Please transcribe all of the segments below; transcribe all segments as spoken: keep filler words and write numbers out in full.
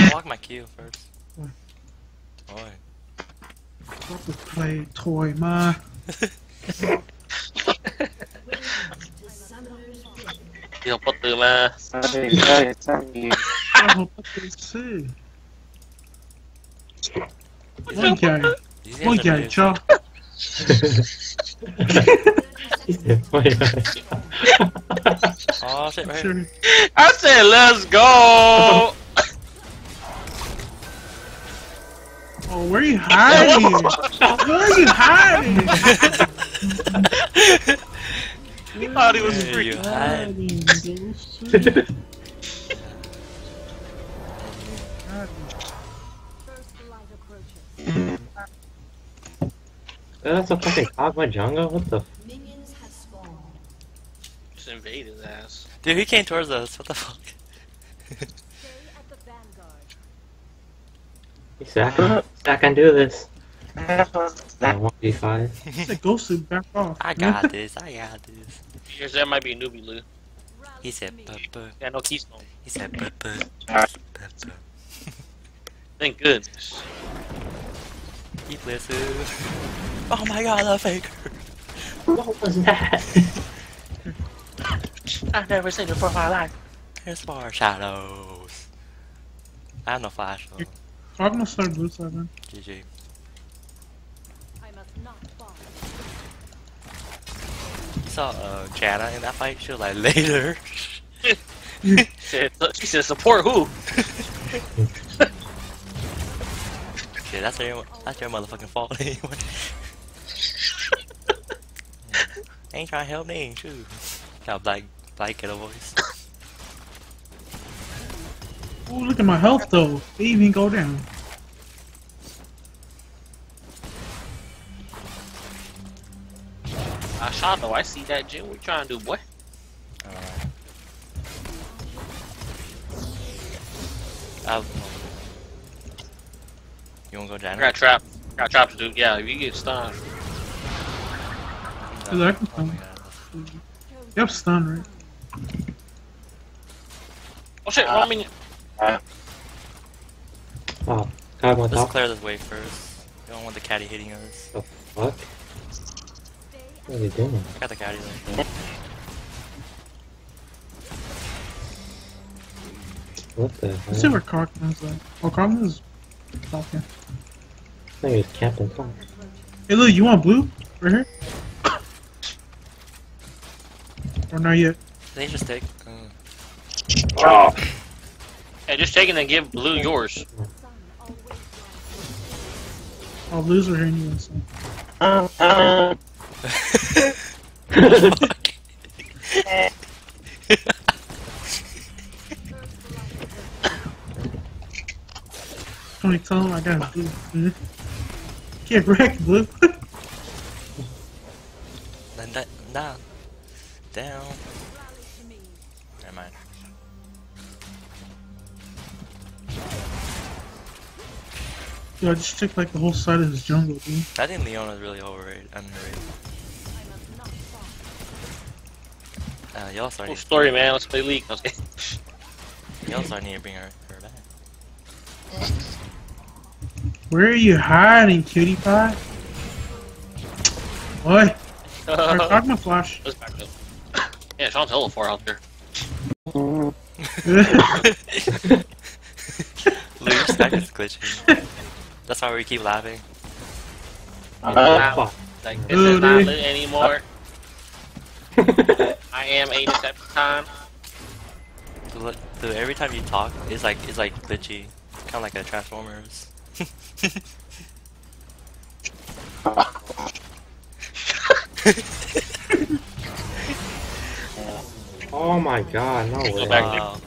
Block my Q first. Oi. What the play toy, ma? Yêu có từ mà. Sao thì chơi, sao thì... I hope I can see. One guy. These One guys are guy, new. Joe. Oh shit, right here. Sure. I said let's go! Oh, where are you hiding? Where are you hiding? He thought he was Where are free. you hiding? Hiding, That's a fucking Kog'Maw jungle? What the f- Minions have spawned. Just invade his ass. Dude, he came towards us. What the fuck? Stay at the vanguard. Zach, Zach can do this. one v five. The ghost suit back off. I got this. I got this. Here's that might be a newbie, Lou. He said, "Buh buh." Yeah, no keystone. He said, "Buh buh." Buh, buh. Thank goodness. He plays it. Oh my god, the faker! What was that? I've never seen it before in my life. Here's more shadows. I have no flash though. I'm gonna start blue side then. G G. I must not fall. You saw uh, Jana in that fight? She was like, later. She said, she said support who? Shit, that's your, that's your motherfucking fault anyway. Yeah. Ain't trying to help me, shoot. Got black, black kiddo voice. Oh, look at my health though. It even go down. I shot though. I see that, Jim. What you trying to do, boy? Alright. I'll... You wanna go I Jana? got trap. Got trap to do. Yeah, if you get stunned. Is that- Oh my god. Yep, stun, right? Oh shit, wrong minion. Oh, Kog'Maw Let's top. clear this way first. We don't want the caddy hitting us. The fuck? Stay at What are you doing? I got the caddy there. What the hell? Let's see where Cartman's at. Oh, Cartman's talking. I think it's Captain Tom. Hey, look, you want blue? Right here? Or not yet? They just take. Uh, Oh. Hey, just take it and give blue yours. sun always rises. I'll lose her here anyway, so. Tony, tell him I got blue. Mhm. Get wrecked, blue. then that, down. Down. Rally to me. Never mind. Yo, I just took like the whole side of this jungle, dude. I think Leona's really overrated. Underrated. I must not fall. Uh, y'all starting. Cool story, man. Let's play League. Okay. Y'all starting to bring her, her back. Where are you hiding, cutie pie? What? Let's Talk my flash. back up. Yeah, Sean's hella far out there. Luke's back is glitching. That's why we keep laughing. Oh, fuck. Like, this is not Dude. lit anymore. I am a Decepticon. So, look, dude, every time you talk, it's like it's like glitchy, kind of like a Transformers. Oh my god, no way. back. Wow.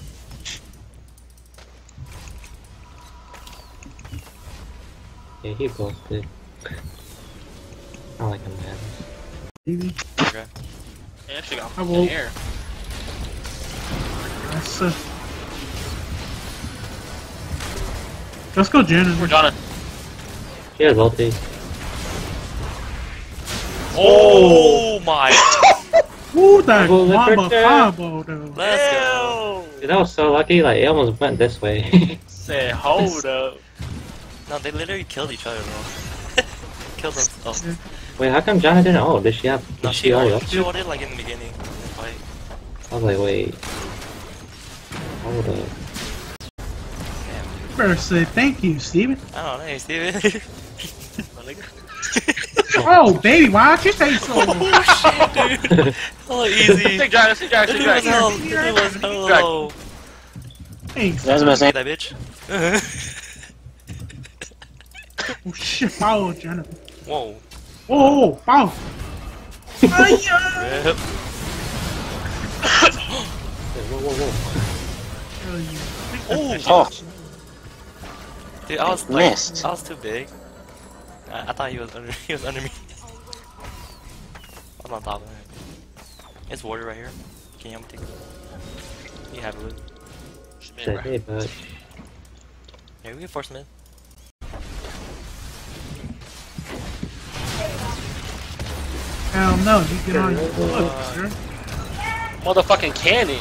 Yeah, he ghosted. I like him, man. Baby. Okay. Yeah, she got I in will- the air. That's, uh... Let's go, Janet. We're Jonna. She has ulti. Oh my! Ooh, that Combo mama liquor. combo, though. Let's go. Dude, that was so lucky, like, it almost went this way. Said, hold up. No, they literally killed each other, bro. Killed themselves. Wait, how come Jana didn't ult? Did she have? No, Did she she already ult- ult? she ulted like in the beginning of the fight. I was like, wait. Hold up. Damn. Better say thank you, Steven. I don't know, hey, Steven. My nigga. Oh, baby, why don't you say so? Oh shit, dude. Hella easy. Take Dragon, take Dragon, This take dude was Dragon. hell. This dude was hella low. Thanks. That's what I'm saying. That bitch. Oh shit, foul, Jenna. Whoa. Whoa, whoa, foul. Hiya! Rip. Whoa, whoa, whoa. Hell yeah. Oh. Oh, Dude, I was like, missed. I was too big. I, I thought he was under. He was under me. I'm on top of him. It's water right here. Can you help me take it? You have a loot. Shit, hey, but Yeah, we can force him in. Hell no, you get on your Uh, foot, sir. Motherfucking cannons.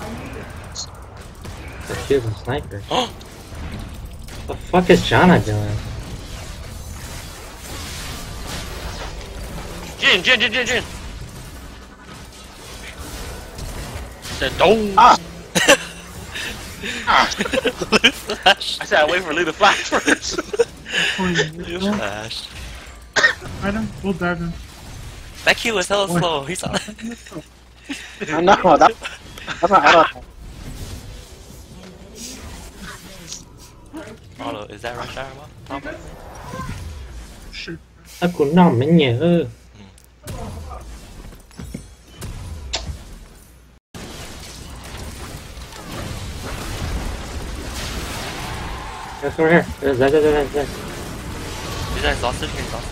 she was a sniper. What the fuck is Jana doing? Jin, Jin, Jin, Jin, Jin. Said, don't. Ah. Flash. I said, I wait for Lee to flash first. You flashed. Fight him, we'll dive him. That Q was hella slow. He's on. I know, that, that's not auto. Auto, is that rush hour? Top of it? Shit. Ta cũng nằm mới nhớ. Let's go here. There's that, that, that, that. He's exhausted. He's exhausted.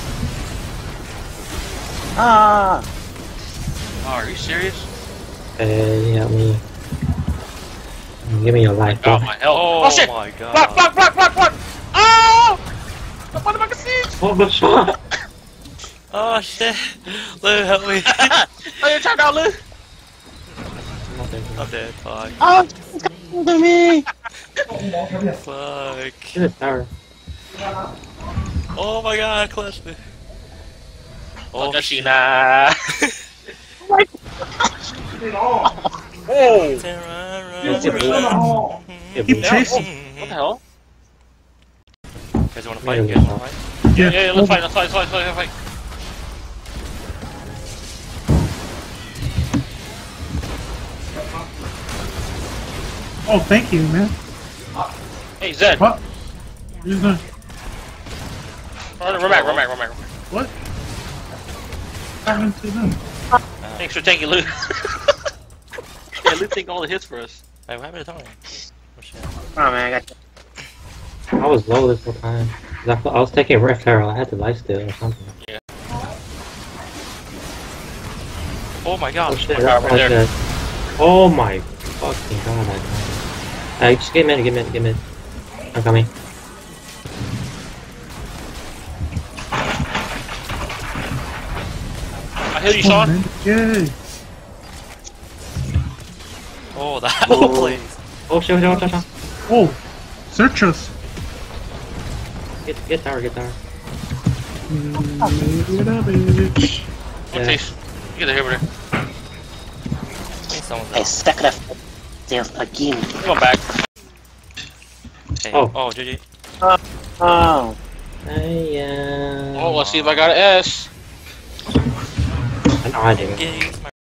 Ah! Oh, are you serious? Hey, help me. Give me your life, Got bro. my health. Oh, Oh, shit! my god. Block, block, block, block, block! Oh! The motherfucking siege! What the fuck? Oh shit. Lou, help me. Oh, you turned out, Lou? I'm dead. Fuck. Oh, look at me! Fuck. Get a tower. Oh my god, clutch me. Oh, Oh, does she shit. not? Oh! Run, run, Yes, it run. It Keep was- chasing. What the hell? You guys wanna fight? You guys wanna fight? Yeah, Yeah, yeah, let's fight, let's fight, let's fight, let's fight. Oh, thank you, man. Hey, Zed. What? He's gonna. Run, run back, run back, run back. What? What happened to them? Thanks for taking Lou. Yeah, Lou taking all the hits for us. Hey, what happened to Tony? Oh shit. Oh man, I got I was low this whole time. 'Cause I, thought- I was taking Rift Arrow. I had to lifesteal or something. Oh my god. Oh shit, God, that's right there. good. Oh my fucking god, I died. Hey, just get mid, get mid, get mid. I'm coming. I heal you, Oh, Sean. man. Yay. Oh, that Oh. oh. Please. Oh shit, watch out, watch out. Oh, search us. Get, get tower, get tower. Mm, get up, bitch. One Yeah. taste. You get the hit with her. I think someone's I out. stuck it up there again. Come on back. Hey. Oh. Oh, G G. Oh, Hey, yeah. Oh, let's see if I got an S. I know I did. Get used my